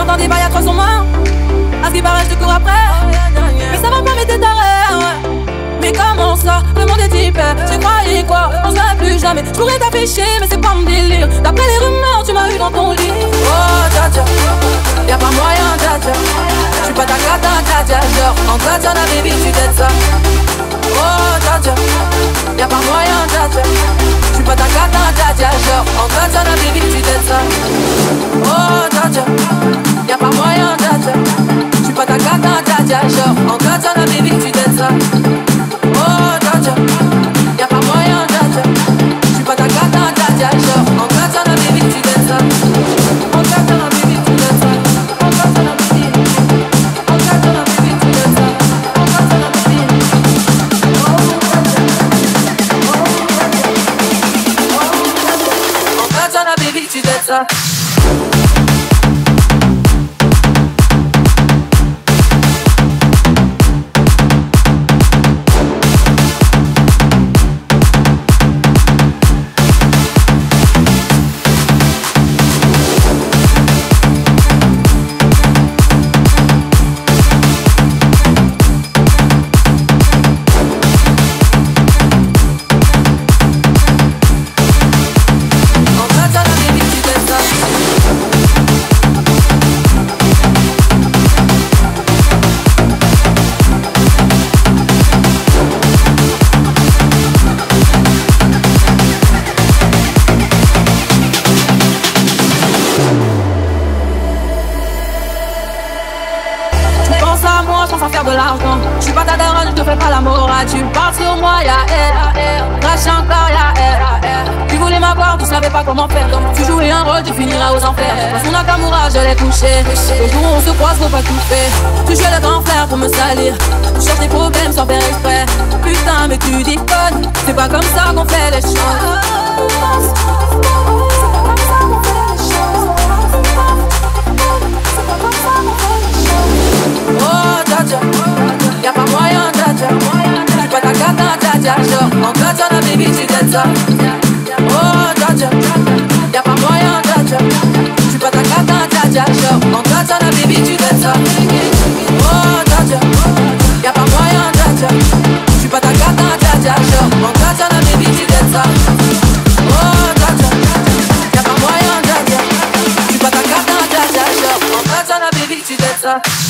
dans des bails à 300 mains. À ce qui paraît, je te cours après. Mais ça va pas, mais t'es taré, ouais. Mais comment ça, le monde est hyper. Tu croyais quoi, on se verra plus jamais. Je pourrais t'afficher, mais c'est pas mon délire. D'après les rumeurs, tu m'as eu dans ton lit. Oh, dja dja, y'a pas moyen, dja dja. J'suis pas ta cata, dja dja. Genre, en katana, baby, tu t'aides ça. Oh, dja dja, y'a pas moyen, dja dja. J'suis pas ta cata, dja dja. Genre, en katana, baby, tu t'aides ça. Oh, dja dja, y'a pas moyen, dja dja. J'suis pas ta cata, dja dja. Genre, en katana, baby, tu t'aides ça. Oh, dja dja, y'a pas moyen, dja dja. J'suis pas ta cata, dja dja. Genre, en katana, baby, tu t'aides ça. En katana, baby, tu t'aides ça. En katana, baby. En katana, baby, tu t'aides ça. En katana, baby. En katana, baby, tu t'aides ça. De l'argent, j'suis pas ta daronne, j'te fais pas la morale. Tu parles sur moi, y'a elle, crache encore, y'a elle. Tu voulais m'avoir, tu savais pas comment faire. Donc tu jouais un rôle, tu finiras aux enfers. Dans son Nakamura, je l'ai couché. Le jour où on se croise, faut pas tout faire. Tu jouais le grand frère pour me salir. Tu cherches des problèmes sans faire exprès. Putain, mais tu déconnes. C'est pas comme ça qu'on fait les choses. Oh, dja dja, y'a pas moyen, dja dja. J'suis pas ta cata, dja dja. Genre, en katana, baby, tu t'aides ça. Oh, dja dja, y'a pas moyen, dja dja. J'suis pas ta cata, dja dja. Genre, en katana, baby, tu t'aides ça. Oh, dja dja, y'a pas moyen, dja dja. J'suis pas ta cata, dja dja. Genre, en katana, baby, tu t'aides ça. Oh, dja dja, y'a pas moyen, dja dja. J'suis pas ta cata, dja dja. Genre, en katana, baby, tu t'aides ça.